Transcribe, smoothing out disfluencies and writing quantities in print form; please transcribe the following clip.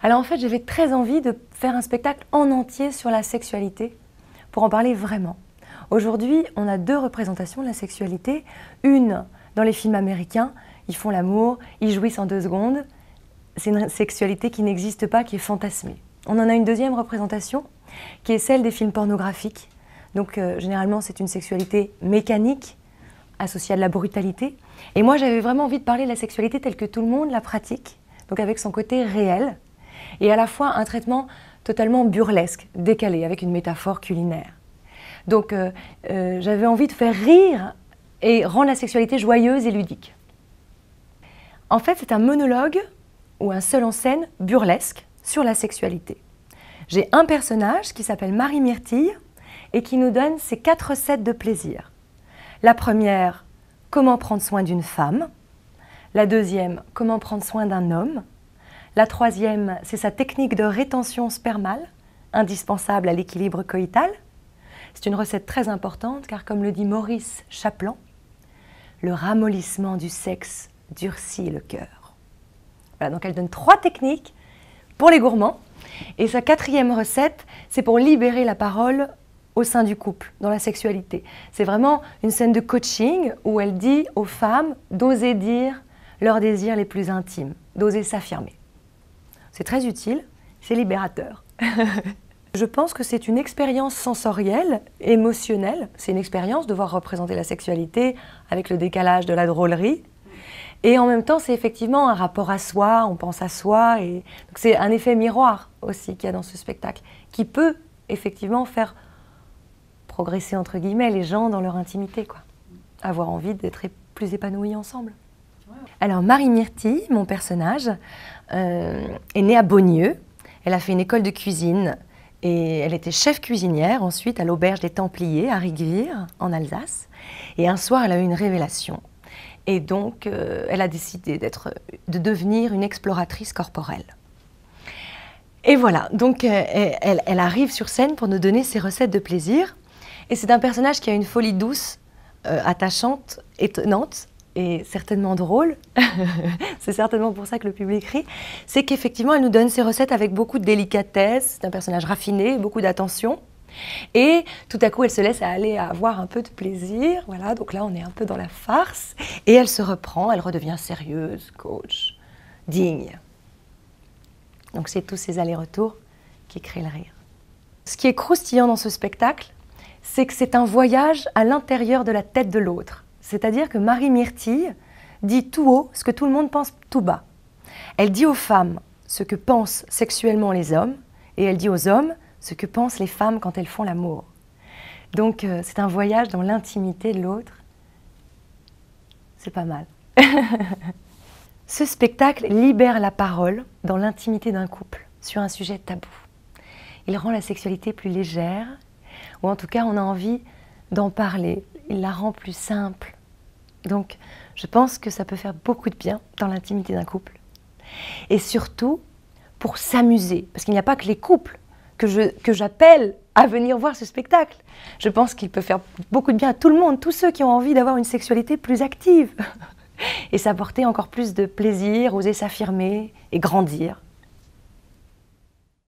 Alors en fait, j'avais très envie de faire un spectacle en entier sur la sexualité, pour en parler vraiment. Aujourd'hui, on a deux représentations de la sexualité. Une, dans les films américains, ils font l'amour, ils jouissent en 2 secondes. C'est une sexualité qui n'existe pas, qui est fantasmée. On en a une deuxième représentation, qui est celle des films pornographiques. Donc généralement, c'est une sexualité mécanique, associée à de la brutalité. Et moi, j'avais vraiment envie de parler de la sexualité telle que tout le monde la pratique, donc avec son côté réel, et à la fois un traitement totalement burlesque, décalé, avec une métaphore culinaire. Donc j'avais envie de faire rire et rendre la sexualité joyeuse et ludique. En fait, c'est un monologue ou un seul en scène burlesque sur la sexualité. J'ai un personnage qui s'appelle Marie Myrtille et qui nous donne ses 4 recettes de plaisir. La première, comment prendre soin d'une femme. La deuxième, comment prendre soin d'un homme. La troisième, c'est sa technique de rétention spermale, indispensable à l'équilibre coïtal. C'est une recette très importante car, comme le dit Maurice Chapelan, le ramollissement du sexe durcit le cœur. Voilà, donc elle donne 3 techniques pour les gourmands. Et sa 4e recette, c'est pour libérer la parole au sein du couple, dans la sexualité. C'est vraiment une scène de coaching où elle dit aux femmes d'oser dire leurs désirs les plus intimes, d'oser s'affirmer. C'est très utile, c'est libérateur. Je pense que c'est une expérience sensorielle, émotionnelle. C'est une expérience de voir représenter la sexualité avec le décalage de la drôlerie. Et en même temps, c'est effectivement un rapport à soi, on pense à soi. Et c'est un effet miroir aussi qu'il y a dans ce spectacle, qui peut effectivement faire progresser, entre guillemets, les gens dans leur intimité, quoi. Avoir envie d'être plus épanouis ensemble. Alors Marie Myrtille, mon personnage, est née à Beaunieu. Elle a fait une école de cuisine et elle était chef cuisinière ensuite à l'auberge des Templiers à Riguier, en Alsace. Et un soir, elle a eu une révélation. Et donc, elle a décidé de devenir une exploratrice corporelle. Et voilà, donc elle arrive sur scène pour nous donner ses recettes de plaisir. Et c'est un personnage qui a une folie douce, attachante, étonnante et certainement drôle. C'est certainement pour ça que le public rit. C'est qu'effectivement, elle nous donne ses recettes avec beaucoup de délicatesse. C'est un personnage raffiné, beaucoup d'attention. Et tout à coup, elle se laisse aller à avoir un peu de plaisir. Voilà, donc là, on est un peu dans la farce. Et elle se reprend, elle redevient sérieuse, coach, digne. Donc c'est tous ces allers-retours qui créent le rire. Ce qui est croustillant dans ce spectacle, c'est que c'est un voyage à l'intérieur de la tête de l'autre. C'est-à-dire que Marie Myrtille dit tout haut ce que tout le monde pense tout bas. Elle dit aux femmes ce que pensent sexuellement les hommes, et elle dit aux hommes ce que pensent les femmes quand elles font l'amour. Donc c'est un voyage dans l'intimité de l'autre. C'est pas mal. Ce spectacle libère la parole dans l'intimité d'un couple sur un sujet tabou. Il rend la sexualité plus légère, ou en tout cas on a envie d'en parler. Il la rend plus simple. Donc je pense que ça peut faire beaucoup de bien dans l'intimité d'un couple. Et surtout pour s'amuser, parce qu'il n'y a pas que les couples que j'appelle à venir voir ce spectacle. Je pense qu'il peut faire beaucoup de bien à tout le monde, tous ceux qui ont envie d'avoir une sexualité plus active et s'apporter encore plus de plaisir, oser s'affirmer et grandir.